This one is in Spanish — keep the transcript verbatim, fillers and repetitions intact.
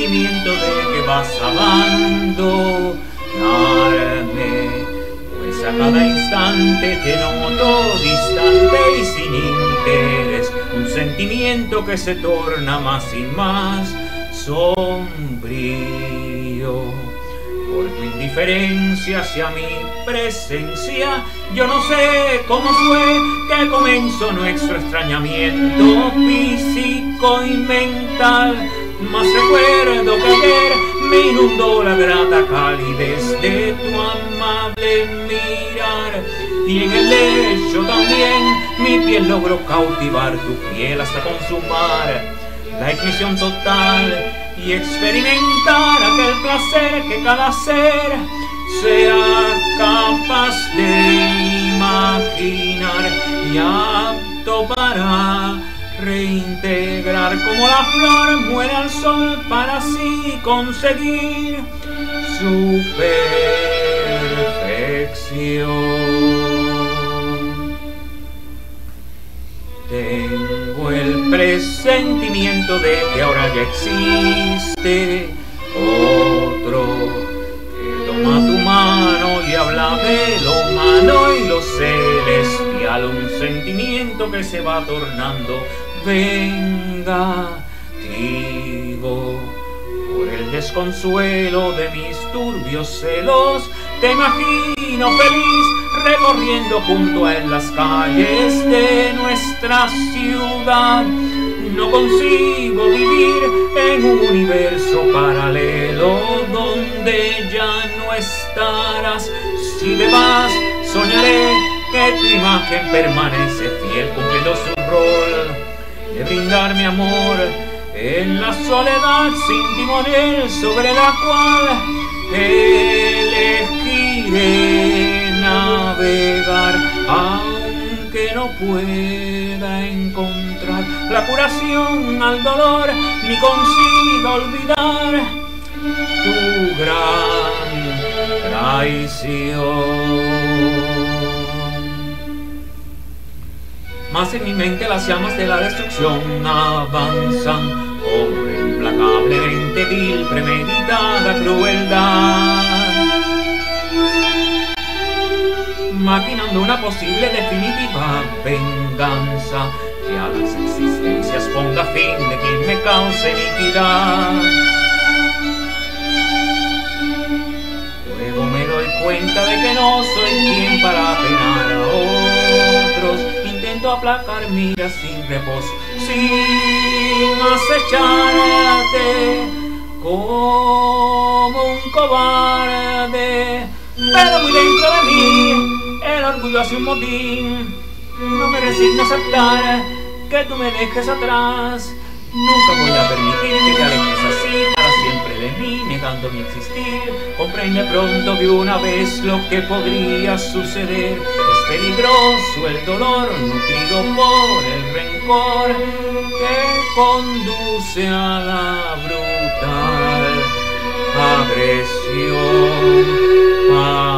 sentimiento de que vas a abandonarme, pues a cada instante te noto distante y sin interés, un sentimiento que se torna más y más sombrío. Por tu indiferencia hacia mi presencia, yo no sé cómo fue que comenzó nuestro extrañamiento físico y mental, mas recuerdo que ayer me inundó la grata calidez de tu amable mirar, y en el lecho también mi piel logró cautivar tu piel hasta consumar la ignición total y experimentar aquel placer que cada ser sea capaz de imaginar y apto para reintegrar, como la flor muere al sol para así conseguir su perfección. Tengo el presentimiento de que ahora ya existe otro que toma tu mano y habla de lo humano y lo celestial, un sentimiento que se va tornando vengativo. Por el desconsuelo de mis turbios celos, te imagino feliz recorriendo junto a él las calles de nuestra ciudad. No consigo vivir en un universo paralelo donde ya no estarás. Si te vas, soñaré que tu imagen permanece fiel, cumpliendo su rol de brindar mi amor en la soledad sin timonel, sobre la cual elegiré navegar, aunque no pueda encontrar la curación al dolor ni consiga olvidar tu gran traición. Mas en mi mente las llamas de la destrucción avanzan como implacablemente vil, premeditada crueldad, maquinando una posible definitiva venganza que a las existencias ponga fin de quien me cause iniquidad. Luego me doy cuenta de que no soy quien para penar a otros. Intento aplacar miras sin reposo, sin acecharte como un cobarde, pero muy dentro de mí el orgullo hace un motín. No me resigno a aceptar que tú me dejes atrás. Nunca voy a permitir que te alejes así para siempre de mí, negando mi existir. Comprende pronto de una vez lo que podría suceder. Es peligroso el dolor nutrido por el rencor que conduce a la brutal agresión.